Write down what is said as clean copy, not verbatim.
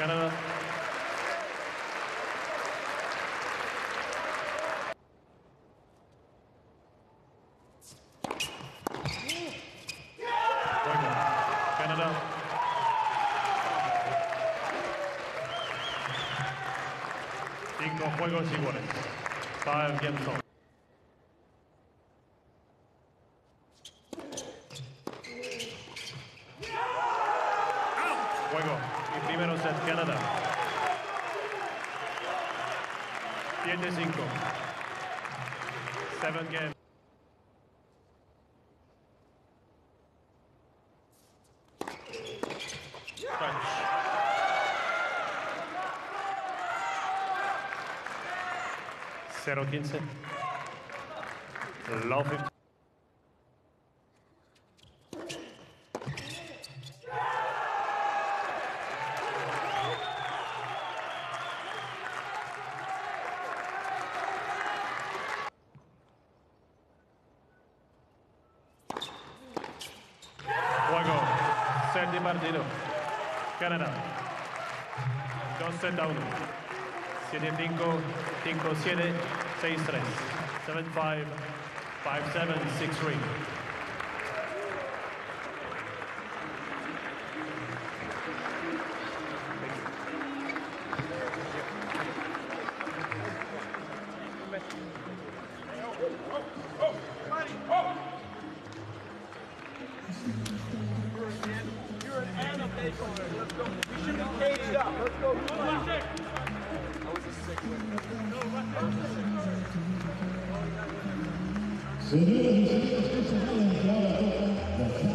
Canada. Juego. Canada. Cinco juegos iguales. 5 games on. Juego. Y primero set Canadá. 7-5. 7 games. Touch. Cero 15. Low 50. Juego. Set de partido. Canadá. 2-1. 7-5, 5-7, 6-3. 7-5, 5-7, 6-3. You're an animal. Let's go. We should be caged up. Let's go. That was a sick one. Señores y señores, esta es la entrada toca.